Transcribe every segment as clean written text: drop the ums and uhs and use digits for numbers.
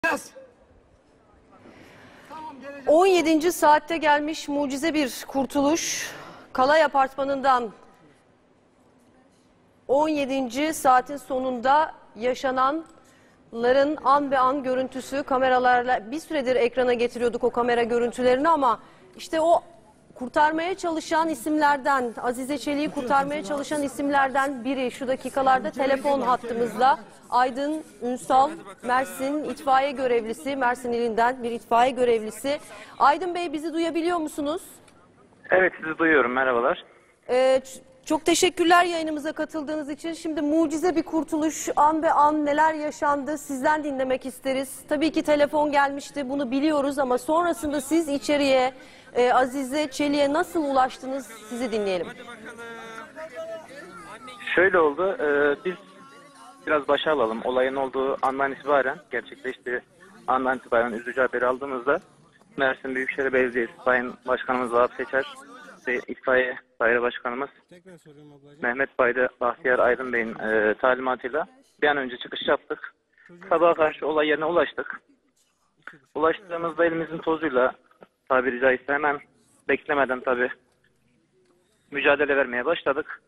17. saatte gelmiş mucize bir kurtuluş. Kalay Apartmanı'ndan 17. saatin sonunda yaşananların an be an görüntüsü kameralarla bir süredir ekrana getiriyorduk o kamera görüntülerini ama işte o kurtarmaya çalışan isimlerden, Azize Çelik'i kurtarmaya çalışan isimlerden biri şu dakikalarda telefon hattımızda. Aydın Ünsal, Mersin itfaiye görevlisi, Mersin ilinden bir itfaiye görevlisi. Aydın Bey, bizi duyabiliyor musunuz? Evet, sizi duyuyorum. Merhabalar. Çok teşekkürler yayınımıza katıldığınız için. Şimdi mucize bir kurtuluş, an be an neler yaşandı sizden dinlemek isteriz. Tabii ki telefon gelmişti, bunu biliyoruz ama sonrasında siz içeriye Azize Çelik'e nasıl ulaştınız, sizi dinleyelim. Şöyle oldu, biz biraz başa alalım. Olayın olduğu andan itibaren, gerçekleştiği andan itibaren üzücü haberi aldığımızda Mersin Büyükşehir Belediyesi Sayın Başkanımız Vahap Seçer ve İtfaiye Daire Başkanımız Mehmet Bahtiyar Aydın Bey'in talimatıyla bir an önce çıkış yaptık. Sabaha karşı olay yerine ulaştık. Ulaştığımızda elimizin tozuyla, tabiri caizse hemen beklemeden tabii mücadele vermeye başladık.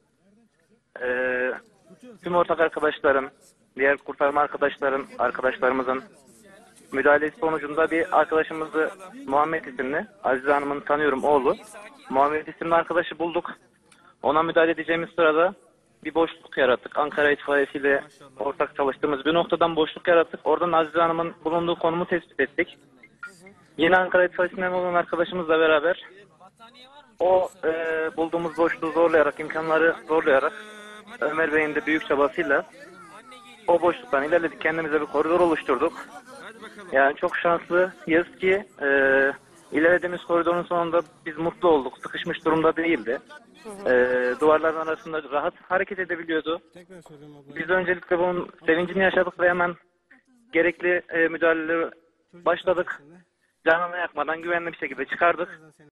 Tüm ortak arkadaşlarım, diğer kurtarma arkadaşlarımızın müdahalesi sonucunda bir arkadaşımızı Muhammed isimli, Azize Hanım'ın tanıyorum oğlu, Muhammed isimli arkadaşı bulduk. Ona müdahale edeceğimiz sırada bir boşluk yarattık. Ankara itfaiyesiyle ortak çalıştığımız bir noktadan boşluk yarattık. Oradan Azize Hanım'ın bulunduğu konumu tespit ettik. Yine Ankara itfaiyesinden olan arkadaşımızla beraber o bulduğumuz boşluğu zorlayarak, imkanları zorlayarak Ömer Bey'in de büyük çabasıyla o boşluktan ilerledik. Kendimize bir koridor oluşturduk. Yani çok şanslıyız ki ilerlediğimiz koridorun sonunda biz mutlu olduk. Sıkışmış durumda değildi. Duvarların arasında rahat hareket edebiliyordu. Biz öncelikle bunun sevincini yaşadık ve hemen gerekli müdahaleleri başladık. Canını yakmadan güvenli bir şekilde çıkardık.